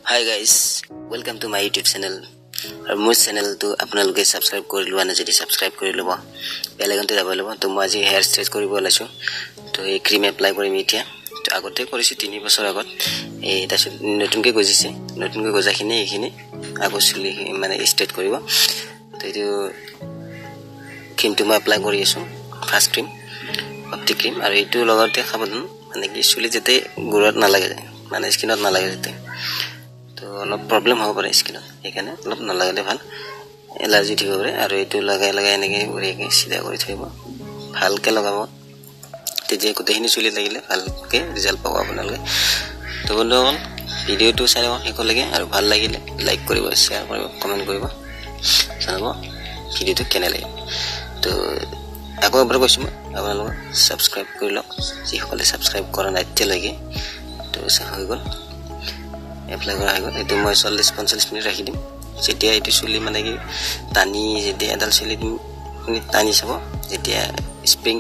Hi guys, welcome to my YouTube channel. और मोर channel तो अपना लोगे सब्सक्राइब कर लुआ ना जदी सब्सक्राइब कर लबो बेल आइकन दबाइ लबो तो মই আজি हेयर स्ट्रेच কৰিব লাছো তো এই ক্রিম এপ্লাই কৰিম এতিয়া তো আগতে কৰিছি 3 বছৰ আগত এই তাছত নতুনকে গজিছে নতুনকে গজাখিনি এইখিনি আগছলি মানে স্ট্রেট কৰিব তো এই ক্রিমটো মই এপ্লাই কৰি আছো ফার্স্ট ক্রিম অপটিক ক্রিম আৰু এইটো লগতে খাবদন মানে কি চুলি যেতে গুৰত না লাগে মানে স্কিনত না লাগে যেতে তো অলপ প্রবলেম হ'ব পাৰে স্কিনত এখানে অলপ না লাগলে ভাল এলার্জি ঠিক হবে আৰু এইটো লাগাই লাগাই এনেকে উৰিকে সিধা কৰি থৈব ভালকে লগাব তেজে কতেখিনি চুলি লাগিলে ভালকে ৰিজাল্ট পাব আপোনালোকে তো বন্ধুসকল ভিডিওটো চাই হেকলৈকে আৰু ভাল লাগিলে লাইক কৰিব শেয়াৰ কৰিব কমেন্ট কৰিব জানাব ভিডিওটো কেনে লাগে তো আকৌ এবাৰ কৈছো আপোনালোকে সাবস্ক্রাইব কৰি লওক যি সকলে সাবস্ক্রাইব কৰা নাই তেলৈকে তো হৈ গল এপ্লাই কৰা হৈ গল এটো মই 40-45 মিনিট ৰাখি দিম যেতিয়া এটো চুলি মানে কি টানি যেতিয়া এডাল চুলি টানি চাব যেতিয়া স্প্রিং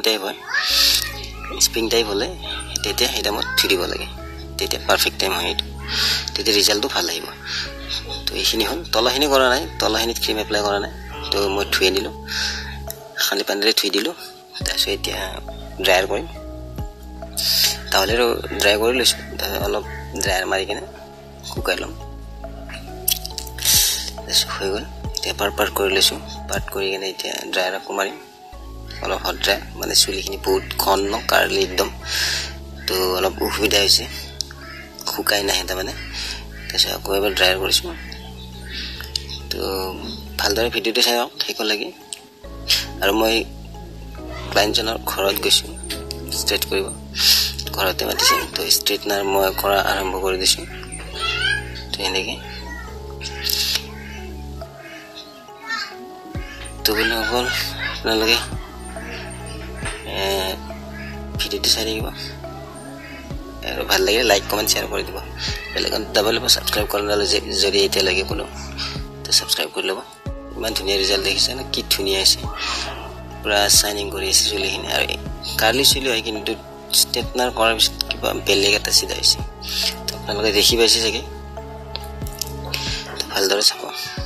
টাইপ হলে তেতিয়া এটা মত থিৰিব লাগে তেতিয়া পারফেক্ট টাইম হয় তেতিয়া ৰিজাল্টটো ভাল আহিব তো এইখিনি হল তলখিনি কৰা নাই তলখিনিত ক্রিম এপ্লাই কৰা নাই তো মই থুই দিলো খালি পানীৰে থুই দিলো তাৰপিছত এতিয়া ড্ৰায়াৰ কৰিম তাহলে ড্ৰাই কৰি লৈছো অলপ ড্ৰায়াৰ মাৰি কিনে শুকাই লম হৈ গল পেপাৰ পাৰ্ট কৰি লৈছো পাৰ্ট কৰি কিনে এতিয়া ড্ৰায়াৰ আকৌ মাৰিম অলপ হট ড্ৰাই মানে চুলিখিনি বহুত ঘন ন কাৰ্লি একদম তো অলপ অসুবিধা হৈছে শুকাই নাহে তাৰমানে তাৰপিছত আকৌ এবাৰ ড্ৰায়াৰ কৰিছো তো ভালদৰে ভিডিওটো চাই হেকো লাগে আৰু মই ক্লায়েণ্টজনৰ ঘৰত গৈছো ষ্ট্ৰেট কৰিব ঘৰতে মাতিছে তো ষ্ট্ৰেটনাৰ মই কৰা আৰম্ভ কৰি দিছো তো এনেকে তো বলে হল আপোনালোকে ভিডিওটো চাই থাকিব আৰু ভাল লাগে লাইক কমেন্ট শেয়াৰ কৰি দিব বেলেগত ডাবল সাবস্ক্রাইব কৰা নালে যদি এতিয়া লাগে কোনো তো সাবস্ক্রাইব কৰি লব ইমান ধুনীয়া ৰিজাল্ট দেখিছে না কি ধুনীয়া আছে পুৰা শাইনিং কৰি আছে চুলিখিনি আৰু কাৰ্লি চুলি হয় কিন্তু স্ট্ৰেটনাৰ কৰাৰ পিছত কিবা বেলেগ এটা সিধা হৈছে তো আপোনালোকে দেখি পাইছে চাগে তো ভালদৰে চাব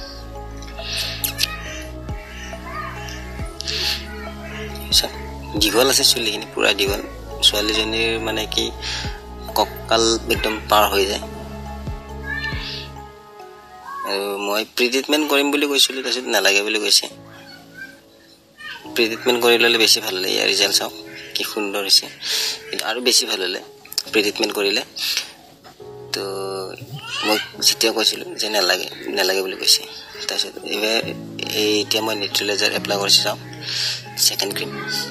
দীঘল আছে চুলিখিনি পুৰা দীঘল ছোৱালীজনীৰ মানে কি ককাল একদম পাৰ হৈ যায় আৰু মই প্ৰি ট্ৰিটমেন্ট কৰিম বুলি কৈছিলো তাৰপিছত নালাগে বুলি কৈছে প্ৰি ট্ৰিটমেন্ট কৰি ললে বেছি ভাল লাগে আৰু ৰিজাল্ট চাওক কি সুন্দৰ হৈছে আৰু বেছি ভাল হলে প্ৰি ট্ৰিটমেন্ট কৰিলে তো মই যেতিয়া কৈছিলো যে নালাগে বুলি কৈছে তাৰপিছত এতিয়া মই নিউট্ৰেলাইজাৰ এপ্লাই কৰিছো চাওক সেকেন্ড ক্রিম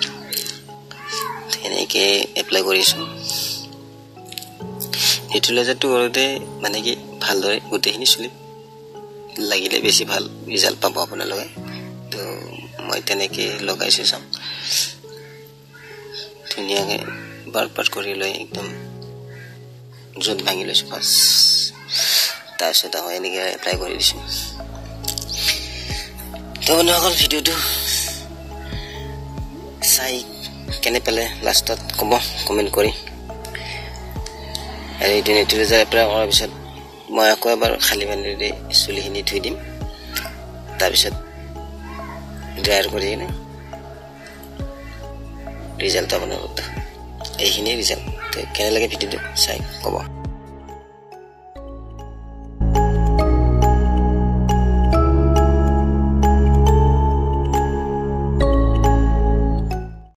এনেকে এপ্লাই কৰিছো নিউট্ৰেলাইজাৰটো কৰোতে মানে কি ভালদৰে গোটেইখিনি চুলি লাগিলে বেছি ভাল ৰিজাল্ট পাব আপোনালোকে তো মই তেনেকে লগাইছো চাওক ধুনীয়াকে বাৰপাৰ কৰি লৈ একদম জোট ভাঙি লৈছো পাছ তাৰপিছত মই এনেকে এপ্লাই কৰি দিছো তো বন্ধুসকল ভিডিওটো চাই কেনে পেলে লাষ্টত কব কমেন্ট কৰি আৰু এই নিউট্ৰেলাইজাৰ এপ্লাই কৰাৰ পিছত মই আকৌ এবাৰ খালি পানীৰে চুলিখিনি ধুই দিম তাৰপিছত ড্ৰায়াৰ কৰি কিনে ৰিজাল্ট আপোনালোকক এইখিনি ৰিজাল্ট কেনে লাগে ভিডিওটো চাই কব